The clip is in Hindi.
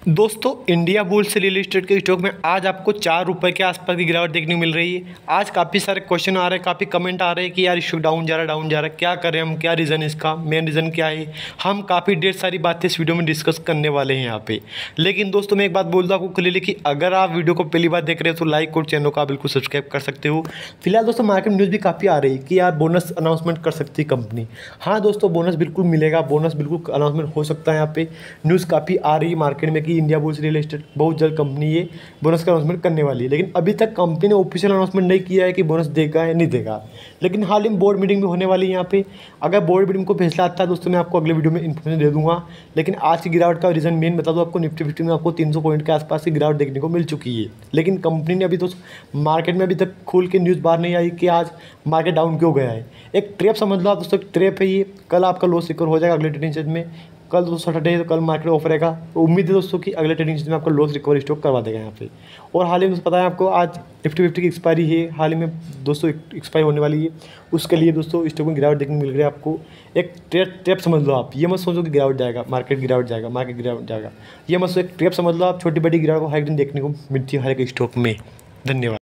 दोस्तों इंडिया बुल्स रियल एस्टेट के स्टॉक में आज आपको 4 रुपये के आसपास की गिरावट देखने को मिल रही है। आज काफ़ी सारे क्वेश्चन आ रहे हैं, काफ़ी कमेंट आ रहे हैं कि यार स्टॉक डाउन जा रहा है, क्या करें हम, क्या रीज़न इसका, मेन रीज़न क्या है। हम काफ़ी ढेर सारी बातें इस वीडियो में डिस्कस करने वाले हैं यहाँ पे। लेकिन दोस्तों मैं एक बात बोल दूँ आपको क्लियरली कि अगर आप वीडियो को पहली बार देख रहे हो तो लाइक और चैनल को आप बिल्कुल सब्सक्राइब कर सकते हो। फिलहाल दोस्तों मार्केट में न्यूज़ भी काफ़ी आ रही है कि यार बोनस अनाउंसमेंट कर सकती है कंपनी। हाँ दोस्तों बोनस बिल्कुल मिलेगा, बोनस बिल्कुल अनाउंसमेंट हो सकता है। यहाँ पे न्यूज़ काफ़ी आ रही है मार्केट में कि इंडिया बुल्स रियल एस्टेट बहुत जल्द कंपनी ये बोनस का अनाउंसमेंट करने वाली है। लेकिन अभी तक कंपनी ने ऑफिशियल अनाउंसमेंट नहीं किया है कि बोनस देगा या नहीं देगा। लेकिन हाल ही में बोर्ड मीटिंग भी होने वाली है यहाँ पे। अगर बोर्ड मीटिंग को फैसला आता है दोस्तों मैं आपको अगले वीडियो में इन्फॉर्मेशन दे दूंगा। लेकिन आज की गिरावट का रीज़न मेन बता दूँ आपको, निफ्टी 50 में आपको 300 पॉइंट के आसपास की गिरावट देखने को मिल चुकी है। लेकिन कंपनी ने अभी तो मार्केट में अभी तक खुल के न्यूज़ बाहर नहीं आई कि आज मार्केट डाउन क्यों गया है। एक ट्रैप समझ लो आप दोस्तों, एक ट्रैप है ये। कल आपका लॉस रिकवर हो जाएगा अगले ट्रेडिंग सेशन में। कल दोस्तों सैटरडे है तो कल मार्केट ऑफ रहेगा, तो उम्मीद है दोस्तों कि अगले ट्रेडिंग सेशन में आपको लॉस रिकवर स्टॉक करवा देगा यहाँ पे। और हाल ही में पता है आपको आज निफ्टी 50 की एक्सपायरी है, हाल ही में दोस्तों एक्सपायरी होने वाली है। उसके लिए दोस्तों स्टॉक में गिरावट देखने को मिल रही है आपको। एक ट्रैप समझ लो आप, ये मत सोचो कि गिरावट जाएगा, मार्केट गिरावट जाएगा। ये मत सोचो, एक ट्रैप समझ लो आप। छोटी बड़ी गिरावट को हर एक दिन देखने को मिलती है हर एक स्टॉक में। धन्यवाद।